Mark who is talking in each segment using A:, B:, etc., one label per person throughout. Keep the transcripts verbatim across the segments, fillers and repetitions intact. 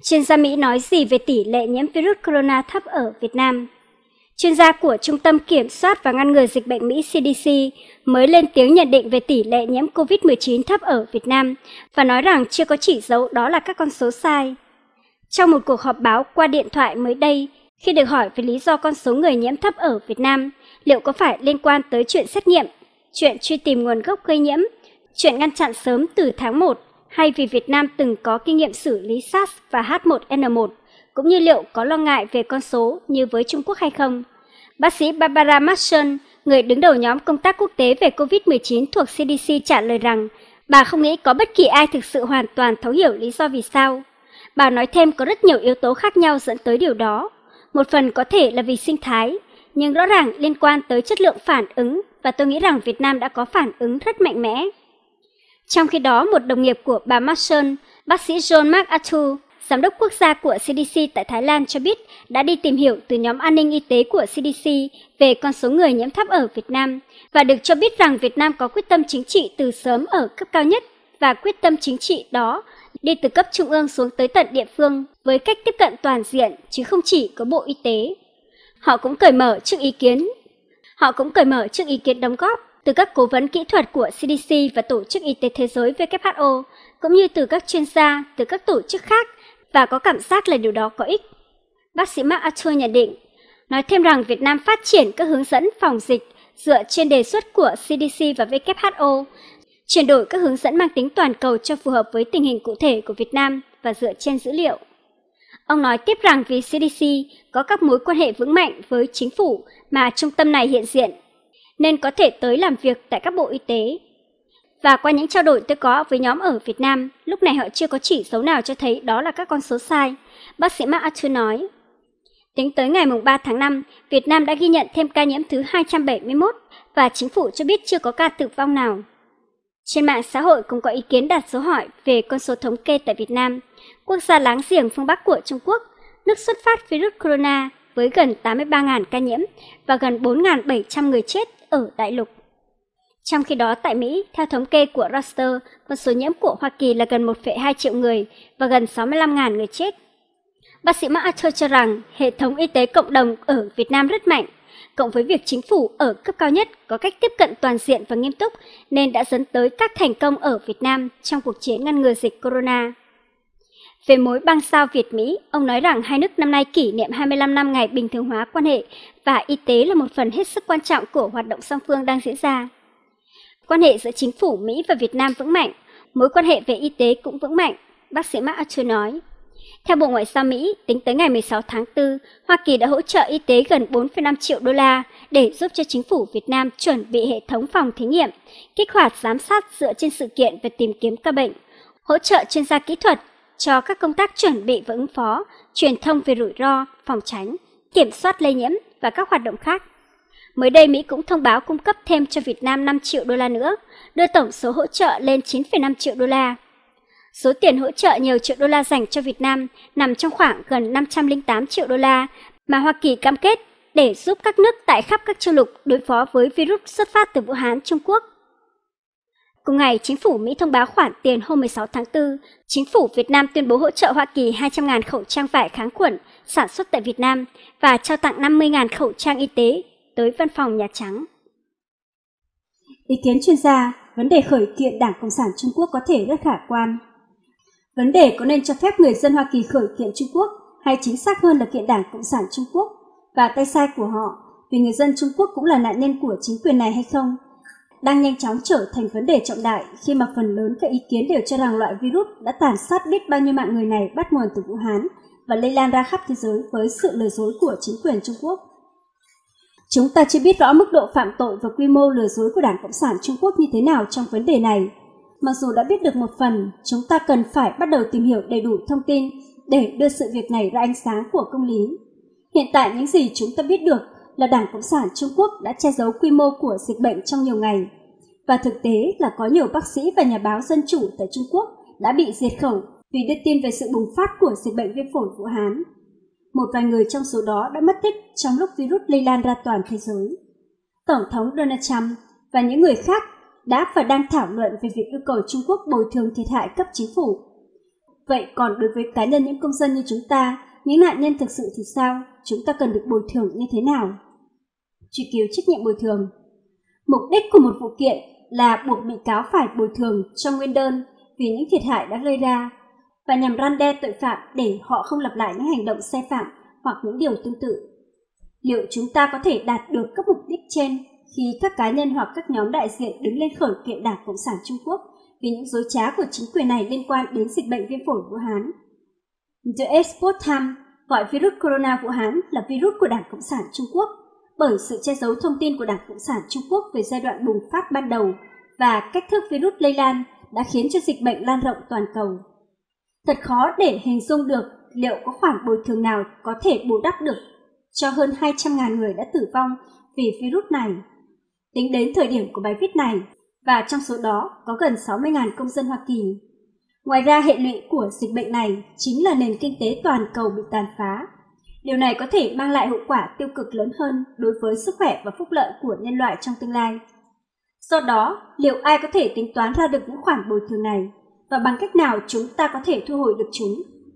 A: Chuyên gia Mỹ nói gì về tỷ lệ nhiễm virus corona thấp ở Việt Nam? Chuyên gia của Trung tâm Kiểm soát và Ngăn ngừa Dịch bệnh Mỹ C D C mới lên tiếng nhận định về tỷ lệ nhiễm covid mười chín thấp ở Việt Nam và nói rằng chưa có chỉ dấu đó là các con số sai. Trong một cuộc họp báo qua điện thoại mới đây, khi được hỏi về lý do con số người nhiễm thấp ở Việt Nam, liệu có phải liên quan tới chuyện xét nghiệm, chuyện truy tìm nguồn gốc gây nhiễm, chuyện ngăn chặn sớm từ tháng một, hay vì Việt Nam từng có kinh nghiệm xử lý SARS và H một N một, cũng như liệu có lo ngại về con số như với Trung Quốc hay không? Bác sĩ Barbara Marshall, người đứng đầu nhóm công tác quốc tế về covid mười chín thuộc C D C trả lời rằng bà không nghĩ có bất kỳ ai thực sự hoàn toàn thấu hiểu lý do vì sao. Bà nói thêm có rất nhiều yếu tố khác nhau dẫn tới điều đó. Một phần có thể là vì sinh thái, nhưng rõ ràng liên quan tới chất lượng phản ứng, và tôi nghĩ rằng Việt Nam đã có phản ứng rất mạnh mẽ. Trong khi đó, một đồng nghiệp của bà Marshall, bác sĩ John MacArthur, giám đốc quốc gia của C D C tại Thái Lan cho biết đã đi tìm hiểu từ nhóm an ninh y tế của C D C về con số người nhiễm thấp ở Việt Nam và được cho biết rằng Việt Nam có quyết tâm chính trị từ sớm ở cấp cao nhất, và quyết tâm chính trị đó đi từ cấp trung ương xuống tới tận địa phương với cách tiếp cận toàn diện chứ không chỉ có Bộ Y tế. Họ cũng cởi mở trước ý kiến. Họ cũng cởi mở trước ý kiến đóng góp từ các cố vấn kỹ thuật của C D C và Tổ chức Y tế Thế giới W H O, cũng như từ các chuyên gia, từ các tổ chức khác, và có cảm giác là điều đó có ích. Bác sĩ MacArthur nhận định, nói thêm rằng Việt Nam phát triển các hướng dẫn phòng dịch dựa trên đề xuất của C D C và W H O, chuyển đổi các hướng dẫn mang tính toàn cầu cho phù hợp với tình hình cụ thể của Việt Nam và dựa trên dữ liệu. Ông nói tiếp rằng vì C D C có các mối quan hệ vững mạnh với chính phủ mà trung tâm này hiện diện, nên có thể tới làm việc tại các bộ y tế. Và qua những trao đổi tôi có với nhóm ở Việt Nam, lúc này họ chưa có chỉ dấu nào cho thấy đó là các con số sai, bác sĩ MacArthur nói. Tính tới ngày ba tháng năm, Việt Nam đã ghi nhận thêm ca nhiễm thứ hai trăm bảy mươi mốt và chính phủ cho biết chưa có ca tử vong nào. Trên mạng xã hội cũng có ý kiến đặt dấu hỏi về con số thống kê tại Việt Nam, quốc gia láng giềng phương Bắc của Trung Quốc, nước xuất phát virus corona với gần tám mươi ba nghìn ca nhiễm và gần bốn nghìn bảy trăm người chết ở đại lục. Trong khi đó tại Mỹ, theo thống kê của Reuters, con số nhiễm của Hoa Kỳ là gần một phẩy hai triệu người và gần sáu mươi lăm nghìn người chết. Bác sĩ MacArthur cho rằng hệ thống y tế cộng đồng ở Việt Nam rất mạnh, cộng với việc chính phủ ở cấp cao nhất có cách tiếp cận toàn diện và nghiêm túc nên đã dẫn tới các thành công ở Việt Nam trong cuộc chiến ngăn ngừa dịch corona. Về mối bang giao Việt-Mỹ, ông nói rằng hai nước năm nay kỷ niệm hai mươi lăm năm ngày bình thường hóa quan hệ và y tế là một phần hết sức quan trọng của hoạt động song phương đang diễn ra. Quan hệ giữa chính phủ Mỹ và Việt Nam vững mạnh, mối quan hệ về y tế cũng vững mạnh, bác sĩ MacArthur nói. Theo Bộ Ngoại giao Mỹ, tính tới ngày mười sáu tháng tư, Hoa Kỳ đã hỗ trợ y tế gần bốn phẩy năm triệu đô la để giúp cho chính phủ Việt Nam chuẩn bị hệ thống phòng thí nghiệm, kích hoạt giám sát dựa trên sự kiện về tìm kiếm ca bệnh, hỗ trợ chuyên gia kỹ thuật cho các công tác chuẩn bị và ứng phó, truyền thông về rủi ro, phòng tránh, kiểm soát lây nhiễm và các hoạt động khác. Mới đây, Mỹ cũng thông báo cung cấp thêm cho Việt Nam năm triệu đô la nữa, đưa tổng số hỗ trợ lên chín phẩy năm triệu đô la. Số tiền hỗ trợ nhiều triệu đô la dành cho Việt Nam nằm trong khoảng gần năm trăm lẻ tám triệu đô la mà Hoa Kỳ cam kết để giúp các nước tại khắp các châu lục đối phó với virus xuất phát từ Vũ Hán, Trung Quốc. Cùng ngày, chính phủ Mỹ thông báo khoản tiền hôm mười sáu tháng tư, chính phủ Việt Nam tuyên bố hỗ trợ Hoa Kỳ hai trăm nghìn khẩu trang vải kháng khuẩn sản xuất tại Việt Nam và trao tặng năm mươi nghìn khẩu trang y tế tới Văn phòng Nhà Trắng.
B: Ý kiến chuyên gia, vấn đề khởi kiện Đảng Cộng sản Trung Quốc có thể rất khả quan. Vấn đề có nên cho phép người dân Hoa Kỳ khởi kiện Trung Quốc, hay chính xác hơn là kiện Đảng Cộng sản Trung Quốc, và tay sai của họ, vì người dân Trung Quốc cũng là nạn nhân của chính quyền này hay không, đang nhanh chóng trở thành vấn đề trọng đại khi mà phần lớn các ý kiến đều cho rằng loại virus đã tàn sát biết bao nhiêu mạng người này bắt nguồn từ Vũ Hán và lây lan ra khắp thế giới với sự lừa dối của chính quyền Trung Quốc. Chúng ta chưa biết rõ mức độ phạm tội và quy mô lừa dối của Đảng Cộng sản Trung Quốc như thế nào trong vấn đề này. Mặc dù đã biết được một phần, chúng ta cần phải bắt đầu tìm hiểu đầy đủ thông tin để đưa sự việc này ra ánh sáng của công lý. Hiện tại những gì chúng ta biết được là Đảng Cộng sản Trung Quốc đã che giấu quy mô của dịch bệnh trong nhiều ngày. Và thực tế là có nhiều bác sĩ và nhà báo dân chủ tại Trung Quốc đã bị diệt khẩu vì đưa tin về sự bùng phát của dịch bệnh viêm phổi Vũ Hán. Một vài người trong số đó đã mất tích trong lúc virus lây lan ra toàn thế giới. Tổng thống Donald Trump và những người khác đã và đang thảo luận về việc yêu cầu Trung Quốc bồi thường thiệt hại cấp chính phủ. Vậy còn đối với cá nhân những công dân như chúng ta, những nạn nhân thực sự thì sao? Chúng ta cần được bồi thường như thế nào? Truy cứu trách nhiệm bồi thường. Mục đích của một vụ kiện là buộc bị cáo phải bồi thường cho nguyên đơn vì những thiệt hại đã gây ra và nhằm răn đe tội phạm để họ không lặp lại những hành động sai phạm hoặc những điều tương tự. Liệu chúng ta có thể đạt được các mục đích trên khi các cá nhân hoặc các nhóm đại diện đứng lên khởi kiện Đảng Cộng sản Trung Quốc vì những dối trá của chính quyền này liên quan đến dịch bệnh viêm phổi Vũ Hán? The Export Times gọi virus corona Vũ Hán là virus của Đảng Cộng sản Trung Quốc bởi sự che giấu thông tin của Đảng Cộng sản Trung Quốc về giai đoạn bùng phát ban đầu và cách thức virus lây lan đã khiến cho dịch bệnh lan rộng toàn cầu. Thật khó để hình dung được liệu có khoản bồi thường nào có thể bù đắp được cho hơn hai trăm nghìn người đã tử vong vì virus này. Tính đến thời điểm của bài viết này, và trong số đó có gần sáu mươi nghìn công dân Hoa Kỳ. Ngoài ra, hệ lụy của dịch bệnh này chính là nền kinh tế toàn cầu bị tàn phá. Điều này có thể mang lại hậu quả tiêu cực lớn hơn đối với sức khỏe và phúc lợi của nhân loại trong tương lai. Do đó, liệu ai có thể tính toán ra được những khoản bồi thường này và bằng cách nào chúng ta có thể thu hồi được chúng?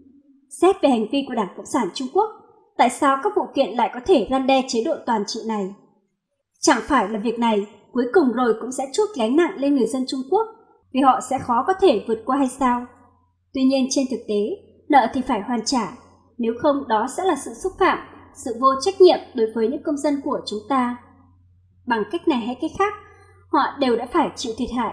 B: Xét về hành vi của Đảng Cộng sản Trung Quốc, tại sao các vụ kiện lại có thể răn đe chế độ toàn trị này? Chẳng phải là việc này cuối cùng rồi cũng sẽ trút gánh nặng lên người dân Trung Quốc vì họ sẽ khó có thể vượt qua hay sao? Tuy nhiên trên thực tế, nợ thì phải hoàn trả, nếu không đó sẽ là sự xúc phạm, sự vô trách nhiệm đối với những công dân của chúng ta. Bằng cách này hay cách khác, họ đều đã phải chịu thiệt hại.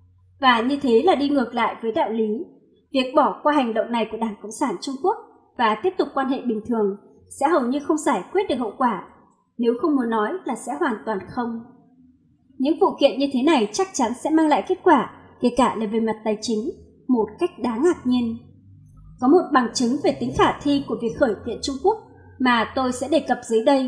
B: Và như thế là đi ngược lại với đạo lý. Việc bỏ qua hành động này của Đảng Cộng sản Trung Quốc và tiếp tục quan hệ bình thường sẽ hầu như không giải quyết được hậu quả, nếu không muốn nói là sẽ hoàn toàn không. Những vụ kiện như thế này chắc chắn sẽ mang lại kết quả, kể cả là về mặt tài chính, một cách đáng ngạc nhiên. Có một bằng chứng về tính khả thi của việc khởi kiện Trung Quốc mà tôi sẽ đề cập dưới đây.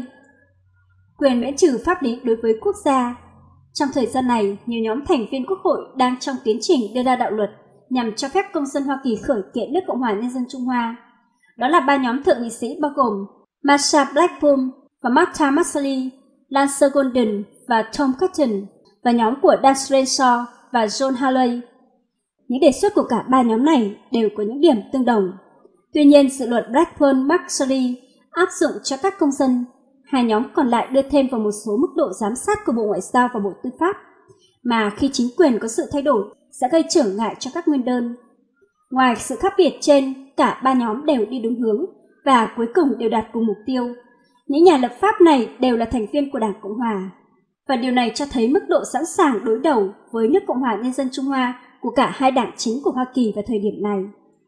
B: Quyền miễn trừ pháp lý đối với quốc gia. Trong thời gian này, nhiều nhóm thành viên Quốc hội đang trong tiến trình đưa ra đạo luật nhằm cho phép công dân Hoa Kỳ khởi kiện nước Cộng hòa Nhân dân Trung Hoa. Đó là ba nhóm thượng nghị sĩ bao gồm Marsha Blackburn và Martha McSally, Lance Golden và Tom Cotton, và nhóm của Dan Crenshaw và John Hawley. Những đề xuất của cả ba nhóm này đều có những điểm tương đồng. Tuy nhiên, dự luật Blackburn-McSally áp dụng cho các công dân. Hai nhóm còn lại đưa thêm vào một số mức độ giám sát của Bộ Ngoại giao và Bộ Tư pháp, mà khi chính quyền có sự thay đổi sẽ gây trở ngại cho các nguyên đơn. Ngoài sự khác biệt trên, cả ba nhóm đều đi đúng hướng và cuối cùng đều đạt cùng mục tiêu. Những nhà lập pháp này đều là thành viên của Đảng Cộng hòa, và điều này cho thấy mức độ sẵn sàng đối đầu với nước Cộng hòa Nhân dân Trung Hoa của cả hai đảng chính của Hoa Kỳ vào thời điểm này.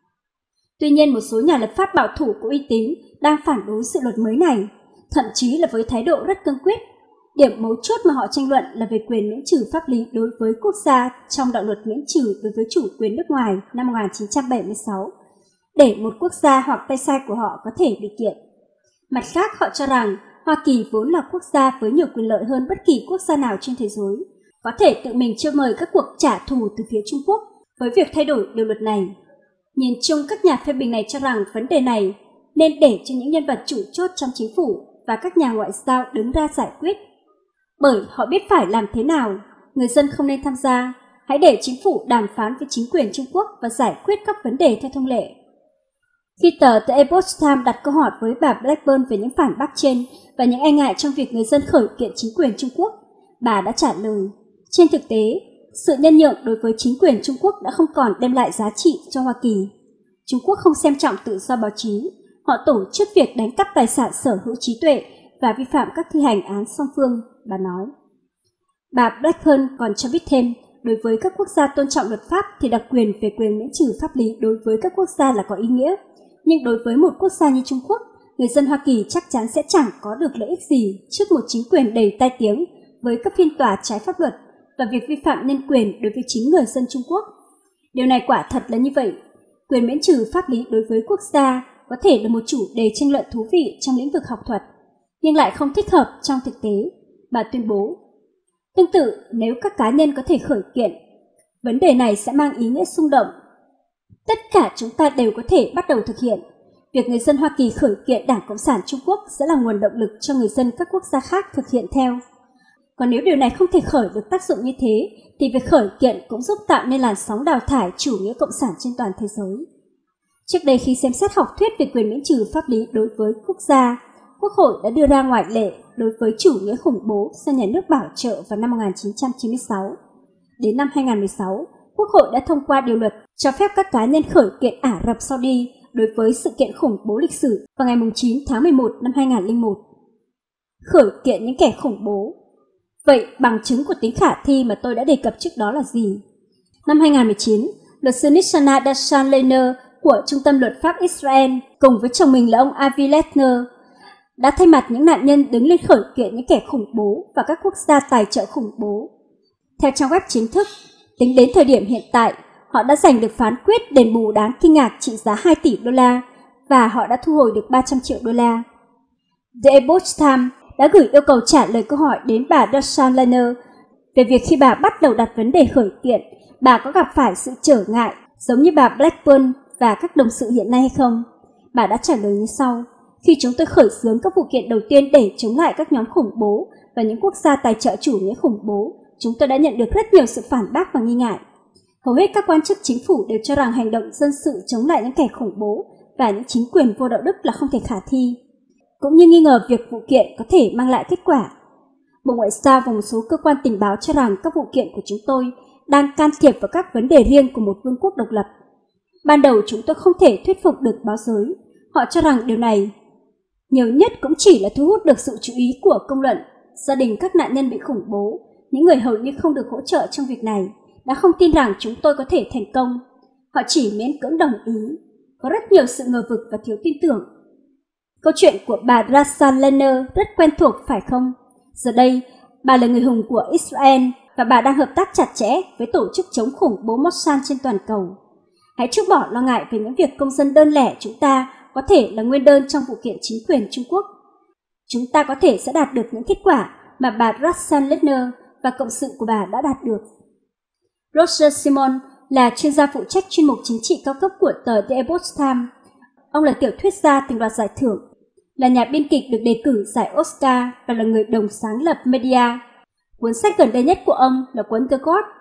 B: Tuy nhiên, một số nhà lập pháp bảo thủ có uy tín đang phản đối dự luật mới này, thậm chí là với thái độ rất cương quyết. Điểm mấu chốt mà họ tranh luận là về quyền miễn trừ pháp lý đối với quốc gia trong đạo luật miễn trừ đối với chủ quyền nước ngoài năm một nghìn chín trăm bảy mươi sáu, để một quốc gia hoặc tay sai của họ có thể bị kiện. Mặt khác, họ cho rằng Hoa Kỳ vốn là quốc gia với nhiều quyền lợi hơn bất kỳ quốc gia nào trên thế giới, có thể tự mình chiêu mời các cuộc trả thù từ phía Trung Quốc với việc thay đổi điều luật này. Nhìn chung, các nhà phê bình này cho rằng vấn đề này nên để cho những nhân vật chủ chốt trong chính phủ và các nhà ngoại giao đứng ra giải quyết. Bởi họ biết phải làm thế nào, người dân không nên tham gia, hãy để chính phủ đàm phán với chính quyền Trung Quốc và giải quyết các vấn đề theo thông lệ. Khi tờ The Epoch Times đặt câu hỏi với bà Blackburn về những phản bác trên và những e ngại trong việc người dân khởi kiện chính quyền Trung Quốc, bà đã trả lời, trên thực tế, sự nhân nhượng đối với chính quyền Trung Quốc đã không còn đem lại giá trị cho Hoa Kỳ. Trung Quốc không xem trọng tự do báo chí, họ tổ chức việc đánh cắp tài sản sở hữu trí tuệ và vi phạm các thi hành án song phương, bà nói. Bà Blackburn còn cho biết thêm, đối với các quốc gia tôn trọng luật pháp thì đặc quyền về quyền miễn trừ pháp lý đối với các quốc gia là có ý nghĩa. Nhưng đối với một quốc gia như Trung Quốc, người dân Hoa Kỳ chắc chắn sẽ chẳng có được lợi ích gì trước một chính quyền đầy tai tiếng với các phiên tòa trái pháp luật và việc vi phạm nhân quyền đối với chính người dân Trung Quốc. Điều này quả thật là như vậy. Quyền miễn trừ pháp lý đối với quốc gia có thể là một chủ đề tranh luận thú vị trong lĩnh vực học thuật, nhưng lại không thích hợp trong thực tế, bà tuyên bố. Tương tự, nếu các cá nhân có thể khởi kiện, vấn đề này sẽ mang ý nghĩa xung động. Tất cả chúng ta đều có thể bắt đầu thực hiện. Việc người dân Hoa Kỳ khởi kiện Đảng Cộng sản Trung Quốc sẽ là nguồn động lực cho người dân các quốc gia khác thực hiện theo. Còn nếu điều này không thể khởi được tác dụng như thế, thì việc khởi kiện cũng giúp tạo nên làn sóng đào thải chủ nghĩa cộng sản trên toàn thế giới. Trước đây khi xem xét học thuyết về quyền miễn trừ pháp lý đối với quốc gia, Quốc hội đã đưa ra ngoại lệ đối với chủ nghĩa khủng bố do nhà nước bảo trợ vào năm một nghìn chín trăm chín mươi sáu. Đến năm hai nghìn không trăm mười sáu, Quốc hội đã thông qua điều luật cho phép các cá nhân khởi kiện Ả Rập Saudi đối với sự kiện khủng bố lịch sử vào ngày chín tháng mười một năm hai nghìn không trăm lẻ một. Khởi kiện những kẻ khủng bố. Vậy bằng chứng của tính khả thi mà tôi đã đề cập trước đó là gì? Năm hai nghìn không trăm mười chín, luật sư Nishana Dashan Leiner của Trung tâm Luật pháp Israel cùng với chồng mình là ông Avi Lechner đã thay mặt những nạn nhân đứng lên khởi kiện những kẻ khủng bố và các quốc gia tài trợ khủng bố. Theo trang web chính thức, tính đến thời điểm hiện tại, họ đã giành được phán quyết đền bù đáng kinh ngạc trị giá hai tỷ đô la và họ đã thu hồi được ba trăm triệu đô la. The Epoch Times đã gửi yêu cầu trả lời câu hỏi đến bà Dashan Leiner về việc khi bà bắt đầu đặt vấn đề khởi kiện, bà có gặp phải sự trở ngại giống như bà Blackburn và các đồng sự hiện nay hay không. Bà đã trả lời như sau: khi chúng tôi khởi xướng các vụ kiện đầu tiên để chống lại các nhóm khủng bố và những quốc gia tài trợ chủ nghĩa khủng bố, chúng tôi đã nhận được rất nhiều sự phản bác và nghi ngại. Hầu hết các quan chức chính phủ đều cho rằng hành động dân sự chống lại những kẻ khủng bố và những chính quyền vô đạo đức là không thể khả thi, cũng như nghi ngờ việc vụ kiện có thể mang lại kết quả. Bộ Ngoại giao và một số cơ quan tình báo cho rằng các vụ kiện của chúng tôi đang can thiệp vào các vấn đề riêng của một vương quốc độc lập. Ban đầu chúng tôi không thể thuyết phục được báo giới. Họ cho rằng điều này nhiều nhất cũng chỉ là thu hút được sự chú ý của công luận. Gia đình các nạn nhân bị khủng bố, những người hầu như không được hỗ trợ trong việc này, đã không tin rằng chúng tôi có thể thành công. Họ chỉ miễn cưỡng đồng ý. Có rất nhiều sự ngờ vực và thiếu tin tưởng. Câu chuyện của bà Dashan Leiner rất quen thuộc phải không? Giờ đây, bà là người hùng của Israel và bà đang hợp tác chặt chẽ với tổ chức chống khủng bố Mossad trên toàn cầu. Hãy trút bỏ lo ngại về những việc công dân đơn lẻ chúng ta có thể là nguyên đơn trong vụ kiện chính quyền Trung Quốc. Chúng ta có thể sẽ đạt được những kết quả mà bà Dashan Leiner và cộng sự của bà đã đạt được. Roger Simon là chuyên gia phụ trách chuyên mục chính trị cao cấp của tờ The Epoch Times. Ông là tiểu thuyết gia từng đoạt giải thưởng, là nhà biên kịch được đề cử giải Oscar và là người đồng sáng lập Media. Cuốn sách gần đây nhất của ông là cuốn The God